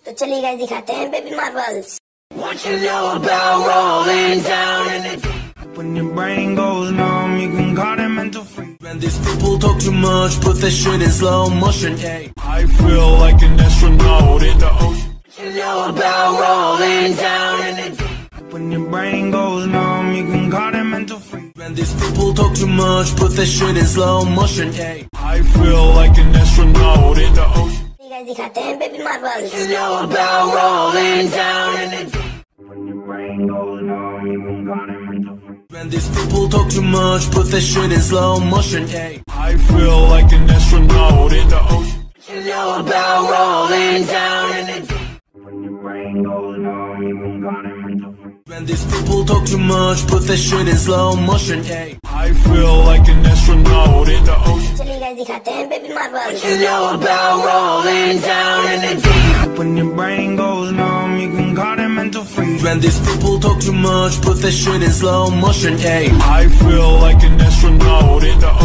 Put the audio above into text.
तो चलिए गाइस दिखाते हैं Baby Marvels. What you know about rolling down in the deep? When your brain goes numb, you can call them mental freak. When these people talk too much, put that shit in slow motion, ayy. I feel like an astronaut in the ocean. What you know about rolling down in the deep? When your brain goes numb, you can call them mental freak. When these people talk too much, put that shit in slow motion, ayy. I feel like an astronaut in the ocean. दिखाते हैं Baby Marvels. You know about rolling down in the deep. When your brain goes numb, you can call them mental freak. When these people talk too much, put that shit in slow motion, ayy. I feel like an astronaut in the ocean. You know about rolling down in the deep. When your brain goes numb, you can call them mental freak. When these people talk too much, put that shit in slow motion, ayy. I feel like an astronaut in the ocean. चलिए guys दिखाते हैं Baby Marvels. You know about rolling down in the deep. When your brain goes numb, you can call them mental freak. When these people talk too much, put that shit in slow motion, ayy. I feel like an astronaut in the